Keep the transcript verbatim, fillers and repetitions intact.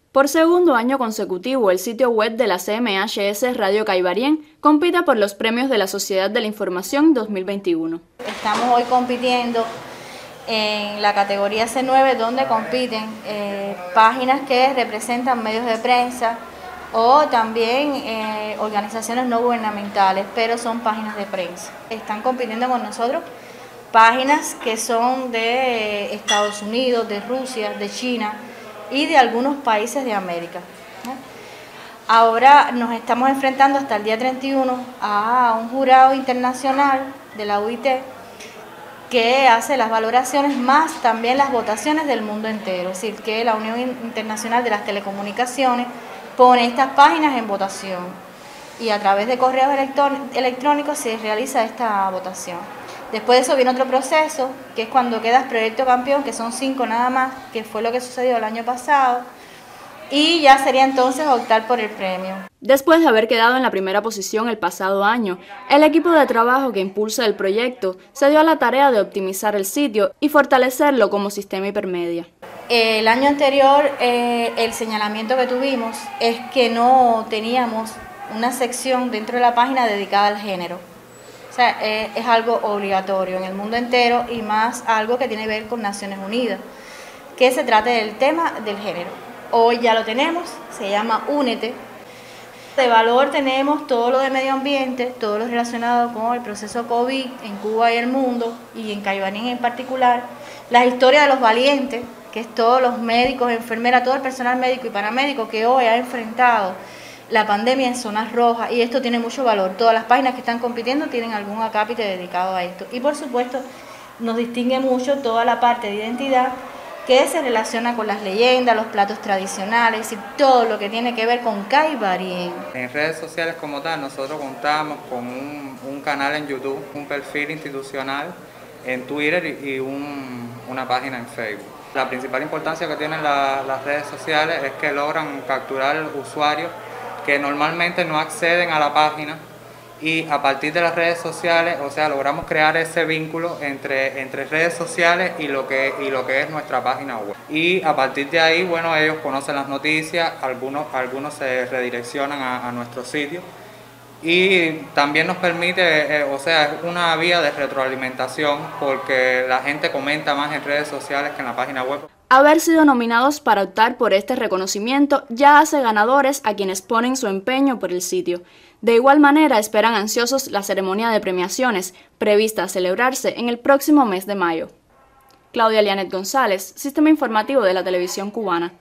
Por segundo año consecutivo, el sitio web de la C M H S Radio Caibarien compite por los premios de la Sociedad de la Información dos mil veintiuno. Estamos hoy compitiendo en la categoría C nueve, donde compiten eh, páginas que representan medios de prensa o también eh, organizaciones no gubernamentales, pero son páginas de prensa. Están compitiendo con nosotros páginas que son de Estados Unidos, de Rusia, de China y de algunos países de América. Ahora nos estamos enfrentando hasta el día treinta y uno a un jurado internacional de la U I T que hace las valoraciones más también las votaciones del mundo entero, es decir, que la Unión Internacional de las Telecomunicaciones pone estas páginas en votación y a través de correos electrónicos se realiza esta votación. Después de eso viene otro proceso, que es cuando quedas proyecto campeón, que son cinco nada más, que fue lo que sucedió el año pasado, y ya sería entonces optar por el premio. Después de haber quedado en la primera posición el pasado año, el equipo de trabajo que impulsa el proyecto se dio a la tarea de optimizar el sitio y fortalecerlo como sistema hipermedia. El año anterior, eh, el señalamiento que tuvimos es que no teníamos una sección dentro de la página dedicada al género. O sea, eh, es algo obligatorio en el mundo entero y más algo que tiene que ver con Naciones Unidas, que se trate del tema del género. Hoy ya lo tenemos, se llama Únete. De valor tenemos todo lo de medio ambiente, todo lo relacionado con el proceso COVID en Cuba y el mundo, y en Caibarien en particular. La historia de los valientes, que es todos los médicos, enfermeras, todo el personal médico y paramédico que hoy ha enfrentado la pandemia en zonas rojas, y esto tiene mucho valor. Todas las páginas que están compitiendo tienen algún acápite dedicado a esto. Y por supuesto nos distingue mucho toda la parte de identidad que se relaciona con las leyendas, los platos tradicionales y todo lo que tiene que ver con Caibarien. En redes sociales como tal, nosotros contamos con un, un canal en YouTube, un perfil institucional en Twitter y un, una página en Facebook. La principal importancia que tienen la, las redes sociales es que logran capturar usuarios que normalmente no acceden a la página, y a partir de las redes sociales, o sea, logramos crear ese vínculo entre, entre redes sociales y lo, que, y lo que es nuestra página web. Y a partir de ahí, bueno, ellos conocen las noticias, algunos, algunos se redireccionan a, a nuestro sitio, y también nos permite, eh, o sea, es una vía de retroalimentación porque la gente comenta más en redes sociales que en la página web. Haber sido nominados para optar por este reconocimiento ya hace ganadores a quienes ponen su empeño por el sitio. De igual manera, esperan ansiosos la ceremonia de premiaciones, prevista a celebrarse en el próximo mes de mayo. Claudia Lianet González, Sistema Informativo de la Televisión Cubana.